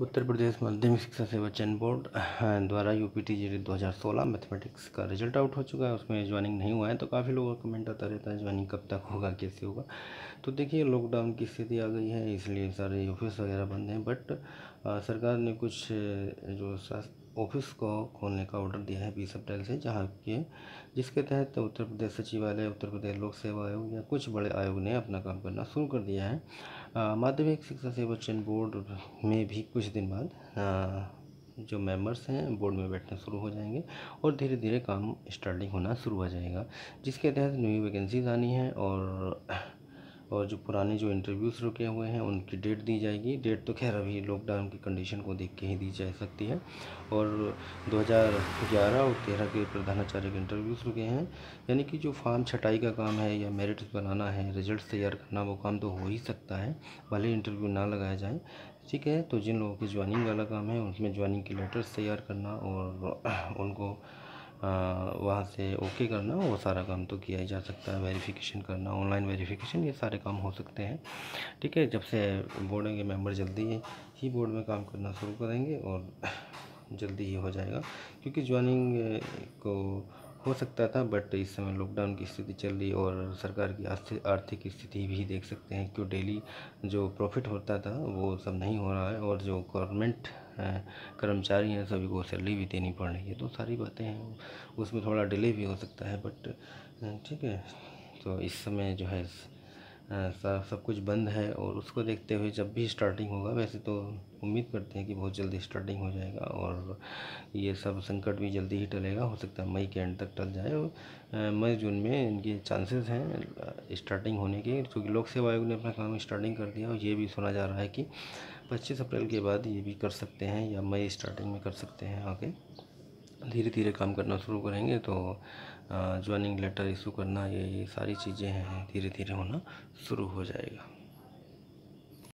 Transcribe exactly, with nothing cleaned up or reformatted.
उत्तर प्रदेश माध्यमिक शिक्षा सेवा चयन बोर्ड द्वारा यूपीटीजीडी दो हज़ार सोलह मैथमेटिक्स का रिजल्ट आउट हो चुका है। उसमें ज्वाइनिंग नहीं हुआ है, तो काफ़ी लोगों का कमेंट आता रहता है ज्वाइनिंग कब तक होगा, कैसे होगा। तो देखिए, लॉकडाउन की स्थिति आ गई है, इसलिए सारे ऑफिस वगैरह बंद हैं। बट सरकार ने कुछ जो ऑफिस को खोलने का ऑर्डर दिया है बीस अप्रैल से, जहाँ के जिसके तहत उत्तर प्रदेश सचिवालय, उत्तर प्रदेश लोक सेवा आयोग या कुछ बड़े आयोग ने अपना काम करना शुरू कर दिया है। आ, माध्यमिक शिक्षा सेवा चयन बोर्ड में भी कुछ दिन बाद आ, जो मेंबर्स हैं बोर्ड में बैठना शुरू हो जाएंगे और धीरे धीरे काम स्टार्टिंग होना शुरू हो जाएगा, जिसके तहत नई वैकेंसीज आनी है और और जो पुराने जो इंटरव्यूज़ रुके हुए हैं उनकी डेट दी जाएगी। डेट तो खैर अभी लॉकडाउन की कंडीशन को देख के ही दी जा सकती है। और दो हज़ार ग्यारह और तेरह के प्रधानाचार्य के इंटरव्यूज़ रुके हैं, यानी कि जो फॉर्म छटाई का काम है या मेरिट बनाना है, रिजल्ट्स तैयार करना, वो काम तो हो ही सकता है, भले इंटरव्यू ना लगाया जाए। ठीक है, तो जिन लोगों की ज्वाइनिंग वाला काम है उसमें ज्वाइनिंग के लेटर्स तैयार करना और उनको वहाँ से ओके करना, वो सारा काम तो किया ही जा सकता है। वेरिफिकेशन करना, ऑनलाइन वेरिफिकेशन, ये सारे काम हो सकते हैं। ठीक है, जब से बोर्ड के मेंबर जल्दी ही बोर्ड में काम करना शुरू करेंगे और जल्दी ही हो जाएगा, क्योंकि ज्वाइनिंग को हो सकता था, बट इस समय लॉकडाउन की स्थिति चल रही और सरकार की आर्थिक स्थिति भी देख सकते हैं, क्यों डेली जो प्रॉफिट होता था वो सब नहीं हो रहा है और जो गवर्नमेंट कर्मचारी हैं सभी को सैलरी भी देनी पड़ रही है। तो सारी बातें हैं, उसमें थोड़ा डिले भी हो सकता है, बट ठीक है। तो इस समय जो है सब सब कुछ बंद है और उसको देखते हुए जब भी स्टार्टिंग होगा, वैसे तो उम्मीद करते हैं कि बहुत जल्दी स्टार्टिंग हो जाएगा और ये सब संकट भी जल्दी ही टलेगा। हो सकता है मई के एंड तक टल जाए और मई जून में इनके चांसेस हैं स्टार्टिंग होने के, क्योंकि लोक सेवा आयोग ने अपना काम स्टार्टिंग कर दिया और ये भी सुना जा रहा है कि पच्चीस अप्रैल के बाद ये भी कर सकते हैं या मई स्टार्टिंग में कर सकते हैं। आगे धीरे धीरे काम करना शुरू करेंगे तो ज्वाइनिंग लेटर इशू करना, ये ये सारी चीज़ें हैं धीरे धीरे होना शुरू हो जाएगा।